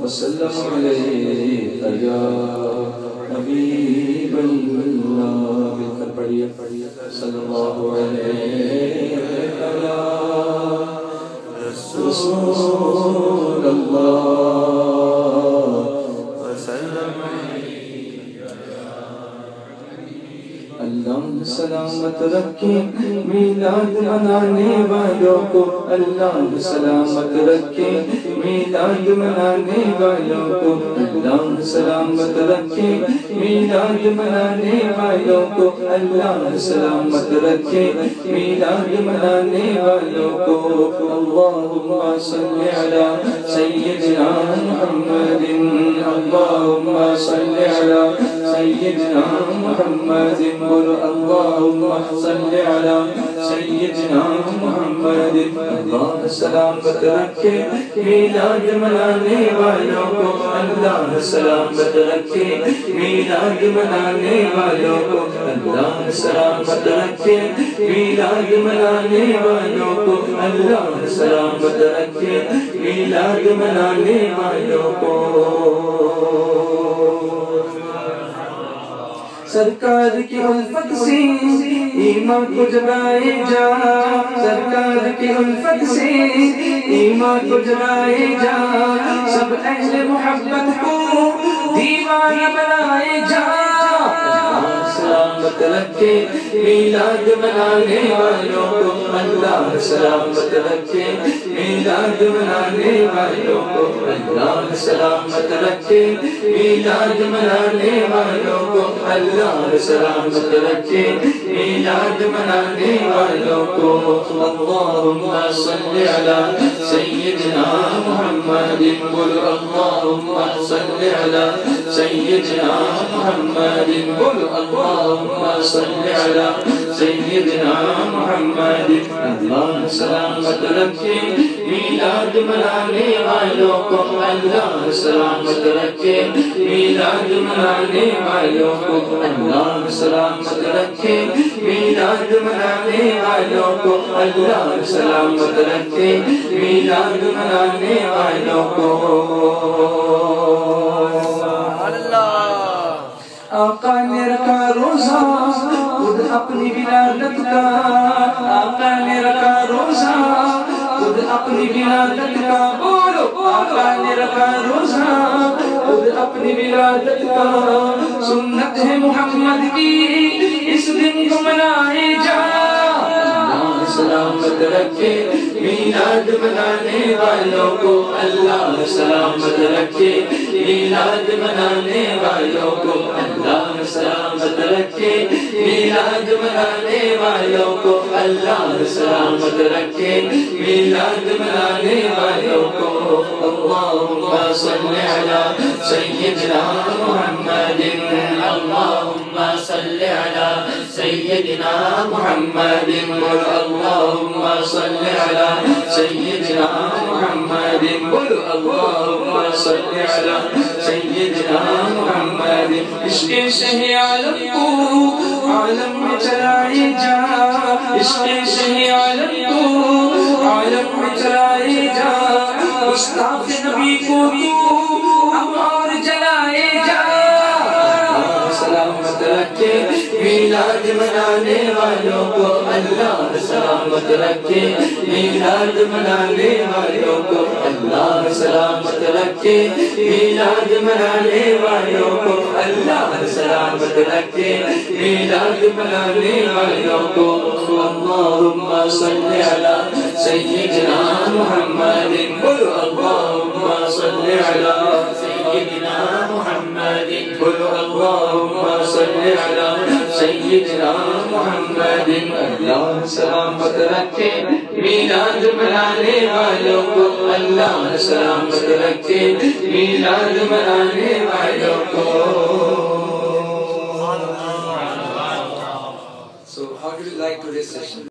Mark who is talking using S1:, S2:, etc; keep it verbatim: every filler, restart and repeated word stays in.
S1: وسلم عليك يا حبيب الله ملकर پڑھیے صلی اللہ علیہ رسول اللہ وسلم اللہ سلامت رکھے میلاد منانے والوں کو اللہ سلامت رکھے میلاد منانے والوں کو اللہ سلامت رکھے میلاد منانے والوں کو اللہ سلامت رکھے میلاد منانے والوں کو اللہم صلی علی سیدنا محمد اللہم صلی علی سیدنا محمد اللہم صلی علی سیدنا محمد اللہ سلامت رکھے میلاد منانے والوں کو اللہ سلامت رکھے میلاد منانے والوں کو اللہ سلامت رکھے میلاد منانے والوں کو اللہ سلامت رکھے میلاد منانے والوں کو سرکار کی الفت سے ایمان کو جگائے جا سرکار کی الفت سے ایمان کو جگائے جا سب اہل محبت کو دیوانہ بنائے جا سلامت رکھے میلاد منانے والوں کو اللہ سلامت رکھے میلاد منانے والوں کو اللہ سلامت رکھے میلاد منانے والوں کو اللہ سلامت رکھے میلاد منانے والوں کو اللہم صلی علی سیدنا محمد قل اللہم صلی علی سیدنا محمد قل اللہم صلی علی سیدنا محمد اللہ سلامت رکھے میلاد منانے والوں کو اللہ سلامت رکھے میلاد منانے والوں کو اللہ سلامت رکھے میلاد منانے والوں کو اللہ سلامت رکھے میلاد منانے والوں کو آقا نے رکھا روزہ خود اپنی ولادت کا آقا نے رکھا روزہ خود اپنی ولادت کا بولو آقا نے رکھا روزہ خود اپنی ولادت کا سنت ہے محمد کی اس دن کو منائے جا سلامت رکھے میلاد منانے والوں کو اللہ سلامت رکھے میلاد منانے والوں کو اللہ سلامت رکھے میلاد منانے والوں کو اللہ سلامت رکھے میلاد منانے والوں کو اللہم صلی علی سیدنا محمد اللہم صلی علی سیدنا محمد اللہم صلی علی سیدنا محمد اللہم صلی علی سیدنا محمد عشق شہ عالم کو عالم میں چلائے جا عشق شہ عالم کو عالم میں چلائے جا گستاخ نبی کو تو اب اور جلائے جا سلامت رکھے میلاد منانے والوں کو اللہ سلامت رکھے میلاد منانے والوں کو اللہ سلامت رکھے میلاد منانے والوں کو اللہ سلامت رکھے میلاد منانے والوں کو اللہم صلی علی سیدنا محمد اللہم صلی علی سیدنا محمد اللہم صلی علی سیدنا محمد اللہ سلامت رکھے میلاد منانے والوں کو اللہ سلامت رکھے میلاد منانے والوں کو So how do you like today's session?